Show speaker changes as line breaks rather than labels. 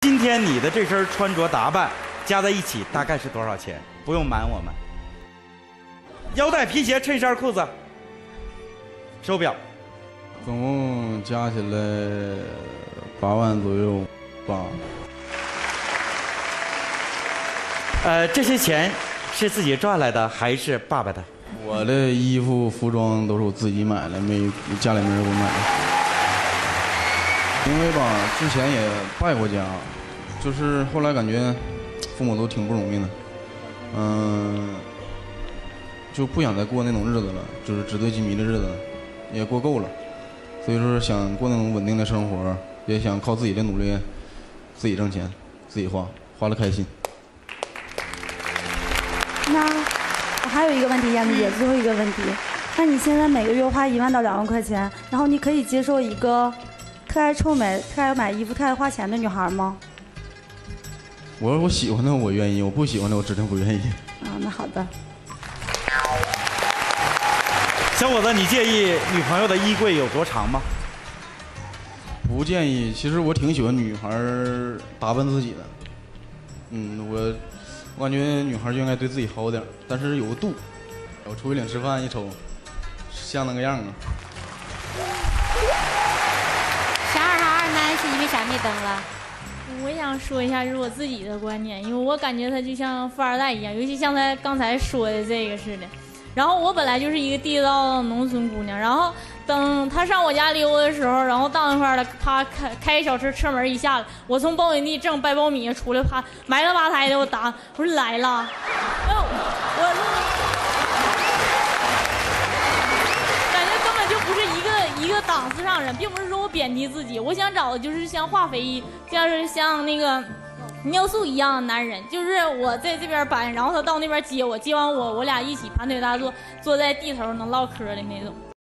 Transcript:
今天你的这身穿着打扮加在一起大概是多少钱？不用瞒我们。腰带、皮鞋、衬衫、裤子、手表，
总共加起来8万左右吧。
这些钱是自己赚来的还是爸爸的？
我的衣服、服装都是我自己买的，家里没人给我买的。因为吧，之前也败过家，就是后来感觉父母都挺不容易的，就不想再过那种日子了，就是纸醉金迷的日子也过够了，所以说想过那种稳定的生活，也想靠自己的努力，自己挣钱，自己花了开心。
那我还有一个问题，燕子姐，最后一个问题，那你现在每个月花1万到2万块钱，然后你可以接受一个特爱臭美、特爱买衣服、特爱花钱的女孩吗？
我喜欢的我愿意，我不喜欢的我指定不愿意。
啊，那好的。
小伙子，你介意女朋友的衣柜有多长吗？
不建议，其实我挺喜欢女孩打扮自己的。我感觉女孩就应该对自己好点，但是有个度。我出去领吃饭一瞅，像那个样啊。
啥二男是因为啥没登了？
我想说一下就是我自己的观点，因为我感觉他就像富二代一样，尤其像他刚才说的这个似的。然后我本来就是一个地道农村姑娘，然后等他上我家溜的时候，然后到那块儿了，他开小车门一下来，我从苞米地正掰苞米出来，啪埋了吧胎的我打，我说来了，感觉根本就不是一个档次上人，并不是说我贬低自己，我想找的就是像化肥，像那个尿素一样的男人，就是我在这边搬，然后他到那边接我，接完我俩一起盘腿大坐，坐在地头能唠嗑的那种。